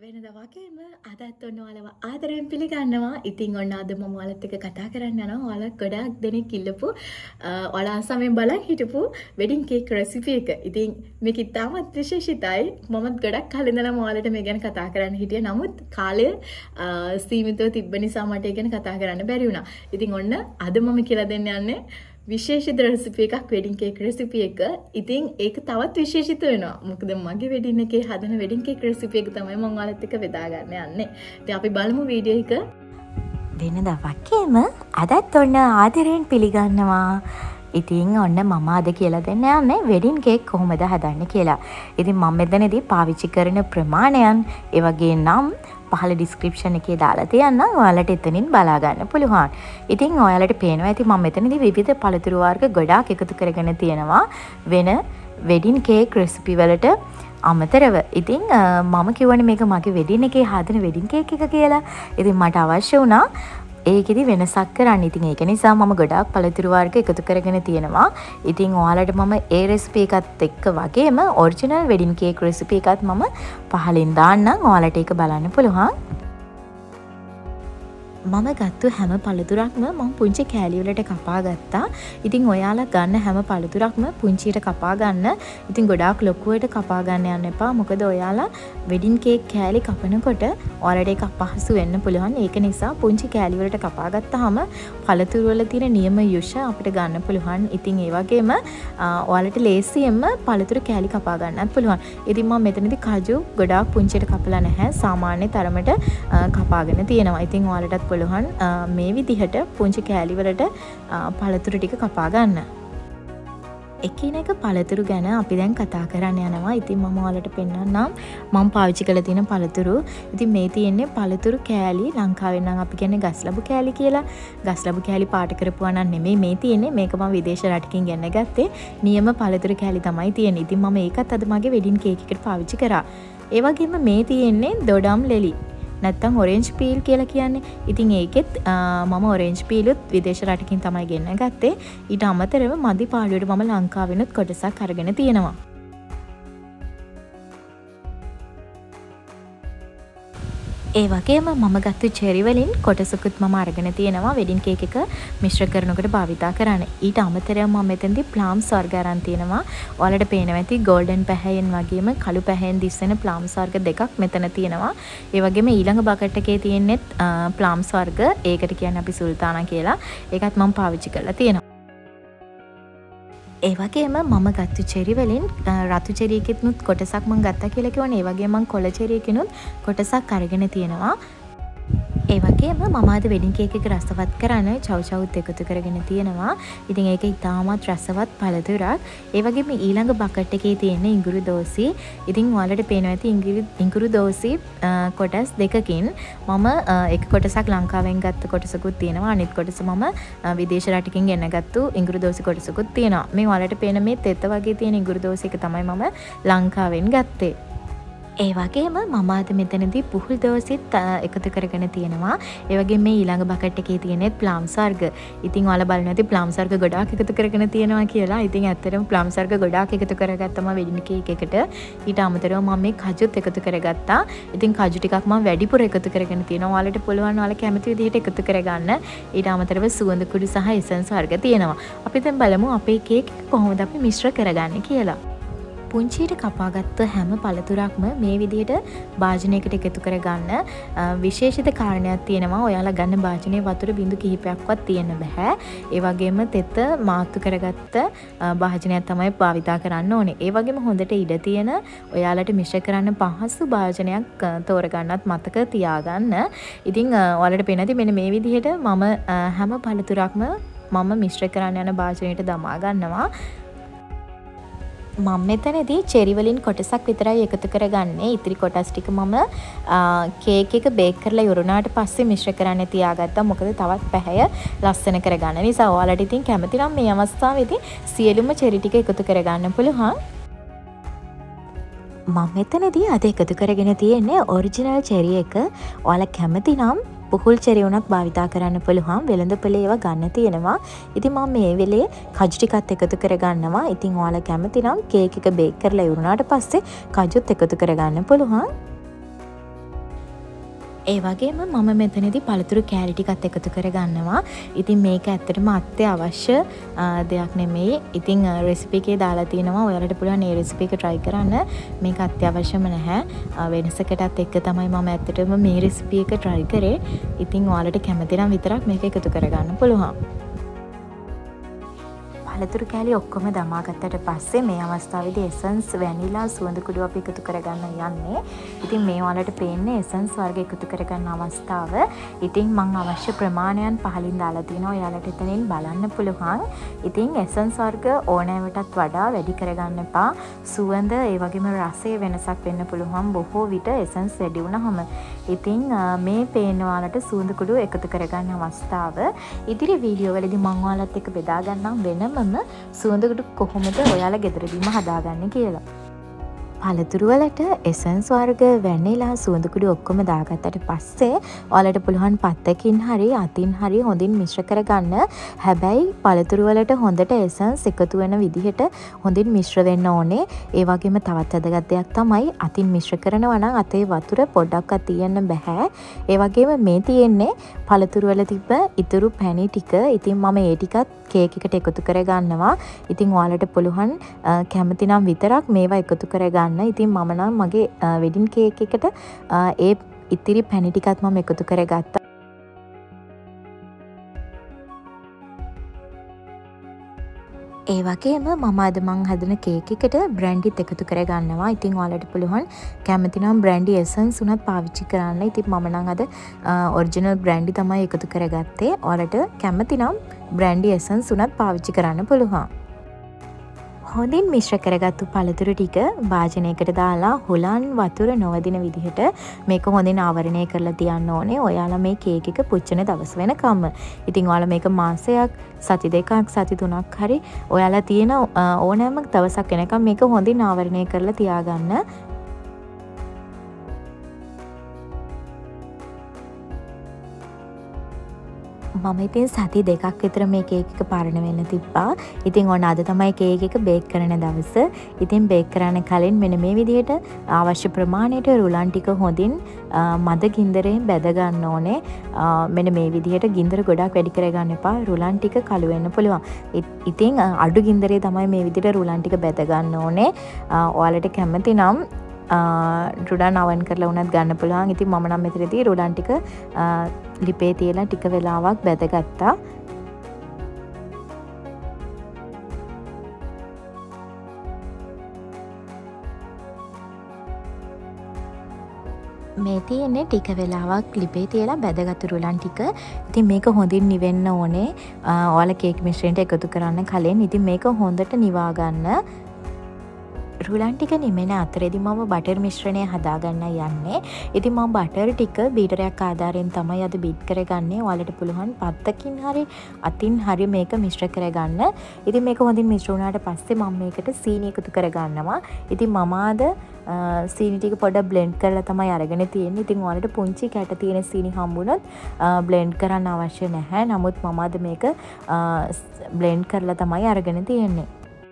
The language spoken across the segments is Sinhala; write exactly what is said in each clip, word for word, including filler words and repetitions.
වෙනදා වගේම අදත් ඔන්න ඔයාලව ආදරයෙන් පිළිගන්නවා. ඉතින් ඔන්න අද මම ඔයාලත් එක්ක කතා කරන්න යනවා. ඔයාලා ගොඩාක් දෙනෙක් ඉල්ලපු ඔයාලා අන්සමෙන් බලන් හිටපු වෙඩින් කේක් රෙසිපි එක. ඉතින් මේක ඉතාමත් විශේෂිතයි. මමත් ගොඩක් කලින් ඉඳලම ඔයාලට මේ ගැන කතා කරන්න හිටියා. නමුත් කාලය සීමිතව තිබ්බ නිසා මට ඒ ගැන කතා කරන්න බැරි වුණා. ඉතින් ඔන්න අද මම කියලා දෙන්න යන්නේ විශේෂිත රෙසිපි එකක් වෙඩින් කේක් රෙසිපි එක. ඉතින් ඒක තවත් විශේෂිත වෙනවා. මොකද මගේ වෙඩින් එකේ හදන වෙඩින් කේක් රෙසිපි එක තමයි මම ඔයාලත් එක්ක බෙදා ගන්න යන්නේ. ඉතින් අපි බලමු වීඩියෝ එක. වෙනදා වගේම අදත් ඔන්න ආදරයෙන් පිළිගන්නවා. ඉතින් ඔන්න මම අද කියලා දෙන්න යන්නේ වෙඩින් කේක් කොහොමද හදන්නේ කියලා. ඉතින් මම මෙතනදී පාවිච්චි කරන ප්‍රමාණයන් ඒ වගේ නම් පහළ ඩිස්ක්‍රිප්ෂන් එකේ දාලා තියන්නම්. ඔයාලට එතනින් බලා ගන්න පුළුවන්. ඉතින් ඔයාලට පේනවා ඇති මම මෙතනදී විවිධ පළතුරු වර්ග ගොඩාක් එකතු කරගෙන තියෙනවා වෙන වෙඩින් කේක් රෙසිපි වලට අමතරව. ඉතින් මම කියවනේ මේක මගේ වෙඩින් එකේ හදන වෙඩින් කේක් එක කියලා. ඉතින් මට අවශ්‍ය වුණා ඒකෙදි වෙනසක් කරන්න. ඉතින් ඒක නිසා මම ගොඩාක් පළතුරු වර්ග එකතු කරගෙන තියෙනවා. ඉතින් ඔයාලට මම ඒ රෙසිපි එකත් එක්ක වගේම ඔරිජිනල් වෙඩින් කේක් රෙසිපි එකත් මම පහලින් දාන්නම්. ඔයාලට ඒක බලන්න පුළුවන්. මම ගත්තු හැම පළතුරක්ම මම පුංචි කෑලි වලට කපා ගත්තා. ඉතින් ඔයාලා ගන්න හැම පළතුරක්ම පුංචියට කපා ගන්න. ඉතින් ගොඩාක් ලොකුවට කපා ගන්න යන්න එපා. මොකද ඔයාලා වෙඩින් කේක් කෑලි කපනකොට ඔයාලට ඒක අපහසු වෙන්න පුළුවන්. ඒක නිසා පුංචි කෑලි වලට කපා ගත්තාම පළතුරු වල තියෙන නියම යුෂ අපිට ගන්න පුළුවන්. ඉතින් ඒ වගේම ඔයාලට ලේසියෙන්ම පළතුරු කෑලි කපා ගන්නත් පුළුවන්. ඉතින් මම මෙතනදී කජු ගොඩාක් පුංචියට කපලා නැහැ. සාමාන්‍ය තරමට කපාගෙන තියෙනවා. ඉතින් ඔයාලටත් පුළුවන් මේ විදිහට පුංචි කෑලි වලට පළතුරු ටික කපා ගන්න. එකිනෙක පළතුරු ගැන අපි දැන් කතා කරන්න යනවා. ඉතින් මම ඔයාලට පෙන්නන්නම් මම පාවිච්චි කරලා තියෙන පළතුරු. ඉතින් මේ තියෙන්නේ පළතුරු කෑලි. ලංකාවෙන් නම් අපි කියන්නේ ගස්ලබු කෑලි කියලා. ගස්ලබු කෑලි පාට කරපුවා නම් නෙමෙයි මේ තියෙන්නේ. මේක මම විදේශ රටකින් ගෙන්න ගත්තේ. නියම පළතුරු කෑලි තමයි තියෙන්නේ. ඉතින් මම ඒකත් අද මගේ වෙඩින් කේක් එකට පාවිච්චි කරා. ඒ වගේම මේ තියෙන්නේ දොඩම් ලෙලි. නැත්තම් ඔරෙන්ජ් පීල් කියලා කියන්නේ. ඉතින් ඒකෙත් මම ඔරෙන්ජ් පීලුත් විදේශ රටකින් තමයි ගෙන්න ගත්තේ. ඊට අමතරව මදි පාඩුවට මම ලංකාවෙනුත් කොටසක් අරගෙන තියෙනවා. ඒ වගේම මම ගත්තු චෙරි වලින් කොටසකුත් මම අරගෙන තියෙනවා වෙඩින් කේක් එක මිශ්‍ර කරනකොට භාවිතා කරන්න. ඊට අමතරව මම මෙතනදී ප්ලම්ස් වර්ග අරන් තියෙනවා. ඔයාලට පේනවා ඇති ගෝල්ඩන් පැහැයෙන් වගේම කළු පැහැයෙන් දිස්සෙන ප්ලම්ස් වර්ග දෙකක් මෙතන තියෙනවා. ඒ වගේම ඊළඟ බකට් එකේ තියෙන්නේ ප්ලම්ස් වර්ග. ඒකට කියන්නේ අපි සුල්තානා කියලා. ඒකත් මම පාවිච්චි කරලා තියෙනවා. ඒ වගේම මම ගත්තු චෙරි වලින් රතු චෙරි එකකිනුත් කොටසක් මම ගත්තා කියලා කිව්වනේ. ඒ වගේම මම කොළ චෙරි එකකිනුත් කොටසක් අරගෙන තියෙනවා. ඒ වගේම මම අද වෙඩින් කේක් එක රසවත් කරන්න චව් චව්ත් එකතු කරගෙන තියෙනවා. ඉතින් ඒක ඉතාමත් රසවත් පළතුරක්. ඒ වගේම ඊළඟ බකට් එකේ තියෙන ඉඟුරු දෝසි. ඉතින් ඔයාලට පේනවා ඇති ඉඟුරු ඉඟුරු දෝසි කොටස් දෙකකින් මම එක කොටසක් ලංකාවෙන් ගත්ත කොටසකුත් තියෙනවා. අනිත් කොටස මම විදේශ රටකින් ගෙන්න ගත්තු ඉඟුරු දෝසි කොටසකුත් තියෙනවා. මේ ඔයාලට පේන මේ තෙත වගේ තියෙන ඉඟුරු දෝසි එක තමයි මම ලංකාවෙන් ගත්තේ. ඒ වගේම මම අද මෙතනදී පුහුල් දෝසිත් එකතු කරගෙන තියෙනවා. ඒ වගේම මේ ඊළඟ බකට් එකේ තියෙන්නේ ප්ලම්ස් වර්ග. ඉතින් ඔයාලා බලනවා ඇති ප්ලම්ස් වර්ග ගොඩාක් එකතු කරගෙන තියෙනවා කියලා. ඉතින් ඇත්තටම ප්ලම්ස් වර්ග ගොඩාක් එකතු කරගත්තම වෙඩින් කේක් එකට. ඊට අමතරව මම මේ කජුත් එකතු කරගත්තා. ඉතින් කජු ටිකක් මම වැඩිපුර එකතු කරගෙන තියෙනවා. ඔයාලට පුළුවන් ඔයාලා කැමති විදිහට එකතු කරගන්න. ඊට අමතරව සුවඳ කුඩු සහ එසන්ස් වර්ග තියෙනවා. අපි දැන් බලමු අපේ කේක් එක කොහොමද අපි මිශ්‍ර කරගන්නේ කියලා. පුංචියට කපාගත්ත හැම පළතුරක්ම මේ විදිහට භාජනයකට එකතු කරගන්න. විශේෂිත කාරණයක් තියෙනවා. ඔයාලා ගන්න භාජනයේ වතුර බිඳු කිහිපයක්වත් තියෙන්න බෑ. ඒ වගේම තෙත මාතු කරගත්ත භාජනයක් තමයි භාවිතා කරන්න ඕනේ. ඒ වගේම හොඳට ඉඩ තියෙන ඔයාලට මිශ්‍ර කරන්න පහසු භාජනයක් තෝරගන්නත් මතක තියාගන්න. ඉතින් ඔයාලට පේනදී මෙන්න මේ විදිහට මම හැම පළතුරක්ම මම මිශ්‍ර කරන්න යන භාජනයට දමා ගන්නවා. මම මෙතනදී චෙරි වලින් කොටසක් විතරයි එකතු කරගන්නේ. ඉතිරි කොටස් ටික මම කේක් එක බේක් කරලා ඉවරුනාට පස්සේ මිශ්‍ර කරන්න තියාගත්තා. මොකද තවත් පැහැය ලස්සන කරගන්න නිසා. ඔයාලට ඉතින් කැමති නම් මේ අවස්ථාවේදී සියලුම චෙරි ටික එකතු කරගන්න පුළුවන්. මම මෙතනදී අද එකතු කරගෙන තියෙන්නේ ඔරිජිනල් චෙරි එක. ඔයාලා කැමති නම් පුහුල් චෙරි උනත් භාවිතා කරන්න පුළුවන්. වෙළඳපොලේ ඒවා ගන්න තියෙනවා. ඉතින් මම මේ වෙලේ කජු ටිකත් එකතු කරගන්නවා. ඉතින් ඔයාලා කැමති නම් කේක් එක බේක් කරලා ඉවරුනාට පස්සේ කජුත් එකතු කරගන්න පුළුවන්. ඒ වගේම මම මෙතනදී පළතුරු කෑලි ටිකත් එකතු කරගන්නවා. ඉතින් මේක ඇත්තටම අත්‍යවශ්‍ය දෙයක් නෙමෙයි. ඉතින් රෙසිපි එකේ දාලා තිනවා. ඔයාලට පුළුවන් මේ රෙසිපි එක try කරන්න. මේක අත්‍යවශ්‍යම නැහැ. වෙනසකටත් එක්ක තමයි මම ඇත්තටම මේ රෙසිපි එක try කරේ. ඉතින් ඔයාලට කැමති නම් විතරක් මේක එකතු කරගන්න පුළුවන්. පළතුරු කෑලි ඔක්කොම දමා ගත්තට පස්සේ මේ අවස්ථාවේදී එසන්ස් වැනිලා සුවඳ කුඩු අපි එකතු කරගන්න යන්නේ. ඉතින් මේ වලට පේන්නේ එසන්ස් වර්ග එකතු කරගන්න අවස්ථාව. ඉතින් මම අවශ්‍ය ප්‍රමාණයන් පහලින් දාලා තිනවා. ඔයාලට එතනින් බලන්න පුළුවන්. ඉතින් එසන්ස් වර්ග ඕනෑමටත් වඩා වැඩි කරගන්න එපා. සුවඳ ඒ වගේම රසයේ වෙනසක් වෙන්න පුළුවන් බොහෝ විට එසන්ස් වැඩි වුණාම. ඉතින් මේ පේන වලට සුවඳ කුඩු එකතු කරගන්න අවස්ථාව. ඉදිරි වීඩියෝ වලදී මම ඔයාලත් එක්ක බෙදා ගන්නම් වෙනම සුවඳකුඩු කොහොමද ඔයාලා ගෙදරදීම හදාගන්නේ කියලා. පළතුරු වලට එසන්ස් වර්ග වැනිලා සුවඳකුඩු ඔක්කොම දාගත්තට පස්සේ ඔයාලට පුළුවන් පත්තකින් හරි අතින් හරි හොඳින් මිශ්‍ර කරගන්න. හැබැයි පළතුරු වලට හොඳට එසන්ස් එකතු වෙන විදිහට හොඳින් මිශ්‍ර වෙන්න ඕනේ. ඒ වගේම තවත් වැදගත් දෙයක් තමයි අතින් මිශ්‍ර කරනවා නම් අතේ වතුර පොඩ්ඩක්වත් තියන්න බෑ. ඒ වගේම මේ තියෙන්නේ පළතුරු වල තිබ්බ ඉතුරු පැණි ටික. ඉතින් මම ඒ ටිකත් කේක් එකට එකතු කරගන්නවා. ඉතින් ඔයාලට පුළුවන් කැමති නම් විතරක් මේවා එකතු කරගන්න. ඉතින් මම නම් මගේ වෙඩින් කේක් එකට ඒ ඉතිරි පැණි ටිකත් මම එකතු කරගත්තා. ඒ වගේම මම අද මං හදන කේක් එකට බ්‍රැන්ඩිත් එකතු කරගන්නවා. ඉතින් ඔයාලට පුළුවන් කැමති නම් බ්‍රැන්ඩි එසන්ස් උනත් පාවිච්චි කරන්න. ඉතින් මම නම් අද ඔරිජිනල් බ්‍රැන්ඩි තමයි එකතු කරගත්තේ. ඔයාලට කැමති නම් බ්‍රැන්ඩි එසන්ස් උනත් පාවිච්චි කරන්න පුළුවන්. හොඳින් මිශ්‍ර කරගත්තු පළතුරු ටික භාජනයකට දාලා හුලන් වතුර නොවදින විදිහට මේක හොඳින් ආවරණය කරලා තියන්න ඕනේ. ඔයාලා මේ කේක් එක පුච්චන දවස් වෙනකම්ම. ඉතින් ඔයාලා මේක මාසයක්, සති දෙකක්, සති තුනක් හරි ඔයාලා තියෙන ඕනෑම දවසක් වෙනකම් මේක හොඳින් ආවරණය කරලා තියාගන්න. මම ඉතින් සති දෙකක් විතර මේ කේක් එක පරණ වෙන්න තිබ්බා. ඉතින් ඔන්න අද තමයි කේක් එක බේක් කරන දවස. ඉතින් බේක් කරන්න කලින් මෙන්න මේ විදිහට අවශ්‍ය ප්‍රමාණයට රුලන් ටික හොඳින් මද ගින්දරෙන් බැද ගන්න ඕනේ. මෙන්න මේ විදිහට ගින්දර ගොඩක් වැඩි කරගන්න එපා. රුලන් ටික කළු වෙන්න පුළුවන්. ඉතින් අඩු ගින්දරේ තමයි මේ විදිහට රුලන් ටික බැද ගන්න ඕනේ. ඔයාලට කැමති නම් රුඩන් අවන් කරලා උනත් ගන්න පුළුවන්. ඉතින් මම නම් මෙතනදී රුඩන් ටික ලිපේ තියලා ටික වෙලාවක් බැදගත්තා. මේ තියෙන්නේ ටික වෙලාවක් ලිපේ තියලා බැදගත්තු රුලන් ටික. ඉතින් මේක හොඳින් නිවෙන්න ඕනේ. ඔයාලා කේක් මිශ්‍රණයට එකතු කරන්න කලින් ඉතින් මේක හොඳට නිවා ගන්න. රුලන් ටික නිමෙන අතරේදී මම බටර් මිශ්‍රණය හදාගන්න යන්නේ. ඉතින් මම බටර් ටික බීටරයක් ආධාරයෙන් තමයි අද බීට් කරගන්නේ. ඔයාලට පුළුවන් පත්තකින් හරි අතින් හරි මේක මිශ්‍ර කරගන්න. ඉතින් මේක හොඳින් මිශ්‍ර වුණාට පස්සේ මම මේකට සීනි එකතු කරගන්නවා. ඉතින් මම අද සීනි ටික පොඩ්ඩක් බ්ලෙන්ඩ් කරලා තමයි අරගෙන තියෙන්නේ. ඉතින් ඔයාලට පුංචි කැට තියෙන සීනි හම්බුනොත් බ්ලෙන්ඩ් කරන්න අවශ්‍ය නැහැ. නමුත් මම අද මේක බ්ලෙන්ඩ් කරලා තමයි අරගෙන තියෙන්නේ.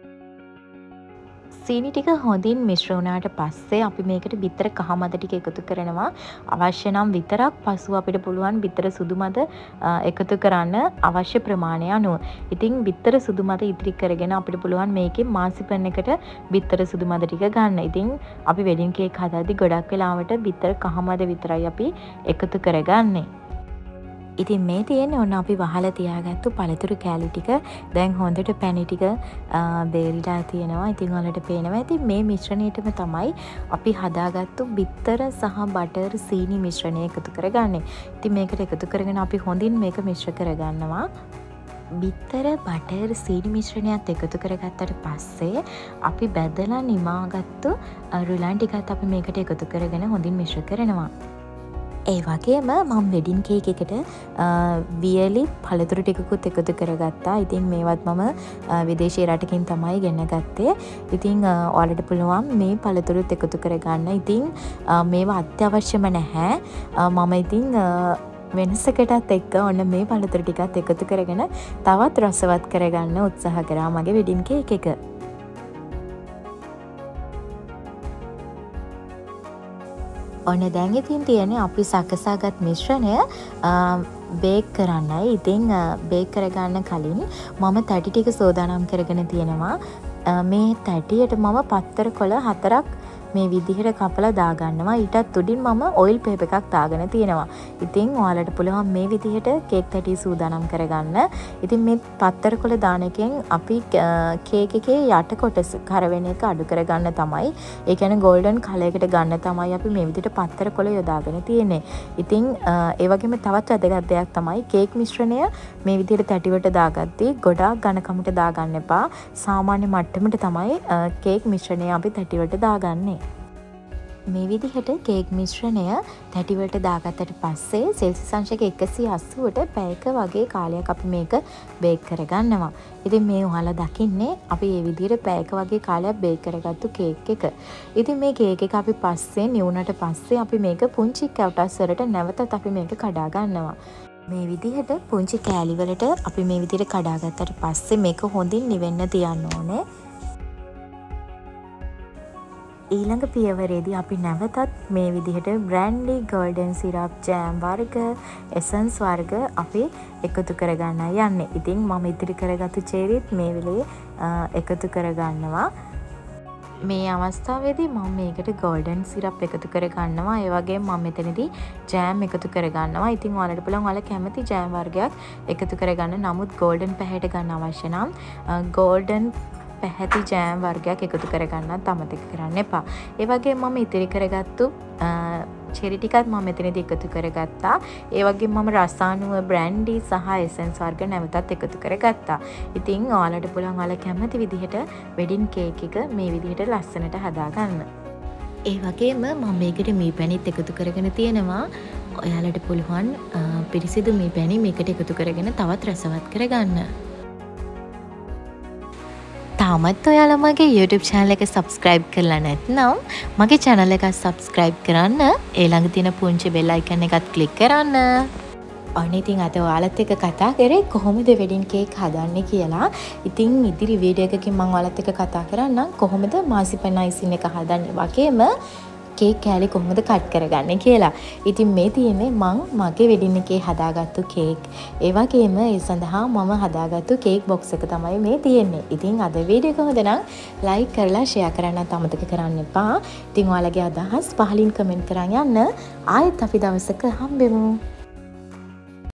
සීනි ටික හොඳින් මිශ්‍ර වුණාට පස්සේ අපි මේකට බිත්තර කහ මද ටික එකතු කරනවා. අවශ්‍ය නම් විතරක් පසුව අපිට පුළුවන් බිත්තර සුදු මද එකතු කරන්න අවශ්‍ය ප්‍රමාණය අනුව. ඉතින් බිත්තර සුදු මද ඉතිරි කරගෙන අපිට පුළුවන් මේකේ මාසිපන් එකට බිත්තර සුදු මද ටික ගන්න. ඉතින් අපි වෙඩින් කේක් හදද්දි ගොඩක් වෙලාවට බිත්තර කහ මද විතරයි අපි එකතු කරගන්නේ. ඉතින් මේ තියෙන්නේ ඔන්න අපි වහලා තියාගත්තු පළතුරු කෑලි ටික. දැන් හොඳට පැණි ටික බේරිලා තියෙනවා. ඉතින් ඔයාලට පේනවා. ඉතින් මේ මිශ්‍රණයටම තමයි අපි හදාගත්තු බිත්තර සහ බටර් සීනි මිශ්‍රණය එකතු කරගන්නේ. ඉතින් මේකට එකතු කරගෙන අපි හොඳින් මේක මිශ්‍ර කරගන්නවා. බිත්තර බටර් සීනි මිශ්‍රණයත් එකතු කරගත්තට පස්සේ අපි බැදලා නිමාගත්තු රුලන් ටිකත් අපි මේකට එකතු කරගෙන හොඳින් මිශ්‍ර කරනවා. ඒ වගේම මම වෙඩින් කේක් එකට වියලි පළතුරු ටිකකුත් එකතු කරගත්තා. ඉතින් මේවත් මම විදේශීය රටකින් තමයි ගෙන ගත්තේ. ඉතින් ඔයාලට පුළුවන් මේ පළතුරුත් එකතු කරගන්න. ඉතින් මේවා අත්‍යවශ්‍යම නැහැ. මම ඉතින් වෙනසකටත් එක්ක ඔන්න මේ පළතුරු ටිකත් එකතු කරගෙන තවත් රසවත් කරගන්න උත්සාහ කරා මගේ වෙඩින් කේක් එක. ඔන්න දැන් ඉතින් තියෙන්නේ අපි සකසාගත් මිශ්‍රණය බේක් කරන්නයි. ඉතින් බේක් කරගන්න කලින් මම තැටි ටික සෝදානම් කරගෙන තියෙනවා. මේ තැටියට මම පත්තර කොළ හතරක් මේ විදිහට කපලා දාගන්නවා. ඊටත් උඩින් මම ඔයිල් පේපර් එකක් දාගෙන තියෙනවා. ඉතින් ඔයාලට පුළුවන් මේ විදිහට කේක් තැටි සූදානම් කරගන්න. ඉතින් මේ පත්තර කොළ දාන එකෙන් අපි කේක් එකේ යට කොටස කරවෙන එක අඩු කරගන්න තමයි. ඒ කියන්නේ golden color එකට ගන්න තමයි අපි මේ විදිහට පත්තර කොළ යොදාගෙන තියෙන්නේ. ඉතින් ඒ වගේම තවත් වැදගත් දෙයක් තමයි කේක් මිශ්‍රණය මේ විදිහට තැටි වලට දාගද්දී ගොඩාක් ඝනකමට දාගන්න එපා. සාමාන්‍ය මට්ටමට තමයි කේක් මිශ්‍රණය අපි තැටි වලට දාගන්නේ. මේ විදිහට කේක් මිශ්‍රණය තැටි වලට දාගත්තට පස්සේ සෙල්සියස් අංශක එකසිය අසූවට පැයක වගේ කාලයක් අපි මේක බේක් කරගන්නවා. ඉතින් මේ ඔයාලා දකින්නේ අපි මේ විදිහට පැයක වගේ කාලයක් බේක් කරගත්තු කේක් එක. ඉතින් මේ කේක් එක අපි පස්සේ නිවුනට පස්සේ අපි මේක පුංචි කැවුටස් වලට නැවතත් අපි මේක කඩා ගන්නවා. මේ විදිහට පුංචි කෑලි වලට අපි මේ විදිහට කඩා ගත්තට පස්සේ මේක හොඳින් නිවෙන්න තියන්න ඕනේ. ඊළඟ පියවරේදී අපි නැවතත් මේ විදිහට බ්‍රැන්ඩි ගෝල්ඩන් සිරප් ජෑම් වර්ග එසන්ස් වර්ග අපි එකතු කරගන්න යන්නේ. ඉතින් මම ඉතිරි කරගත්තු චෙරිත් මේ වෙලේ එකතු කරගන්නවා. මේ අවස්ථාවේදී මම මේකට ගෝල්ඩන් සිරප් එකතු කරගන්නවා. ඒ වගේම මම මෙතනදී ජෑම් එකතු කරගන්නවා. ඉතින් ඔයාලට පුළුවන් ඔයාලා කැමති ජෑම් වර්ගයක් එකතු කරගන්න. නමුත් ගෝල්ඩන් පැහැයට ගන්න අවශ්‍ය නම් ගෝල්ඩන් පැහැති ජෑම් වර්ගයක් එකතු කරගන්නත් අමතක කරන්න එපා. ඒ වගේම මම ඉතිරි කරගත්තු චෙරි ටිකත් මම මෙතනදී එකතු කරගත්තා. ඒ වගේම මම රසායනික බ්‍රැන්ඩි සහ එසෙන්ස් වර්ග නැවතත් එකතු කරගත්තා. ඉතින් ඔයාලට පුළුවන් ඔයාලා කැමති විදිහට වෙඩින් කේක් එක මේ විදිහට ලස්සනට හදාගන්න. ඒ වගේම මම මේකට මී පැණිත් එකතු කරගෙන තියෙනවා. ඔයාලට පුළුවන් පිරිසිදු මී පැණි මේකට එකතු කරගෙන තවත් රසවත් කරගන්න. තාමත් ඔයාලා මගේ YouTube channel එක subscribe කරලා නැත්නම් මගේ channel එක subscribe කරන්න. ඒ ළඟ තියෙන පුංචි bell icon එකත් click කරන්න. අනේ ඉතින් අද ඔයාලත් එක්ක කතා කරේ කොහොමද වෙඩින් කේක් හදන්නේ කියලා. ඉතින් ඉදිරි වීඩියෝ එකකින් මම ඔයාලත් එක්ක කතා කරන්නම් කොහොමද මාසිපන් අයිසින් එක හදන්නේ වගේම කේක් කෑලි කොහොමද කට් කරගන්නේ කියලා. ඉතින් මේ තියෙන්නේ මං මගේ වෙඩින් එකේ හදාගත්තු කේක්. ඒ වගේම ඒ සඳහා මම හදාගත්තු කේක් බොක්ස් එක තමයි මේ තියෙන්නේ. ඉතින් අද වීඩියෝ එක හොඳ නම් ලයික් කරලා ෂෙයා කරන්නත් අමතක කරන්න එපා. ඉතින් ඔයාලගේ අදහස් පහලින් කමෙන්ට් කරන් යන්න. ආයෙත් අපි දවසක හම්බෙමු.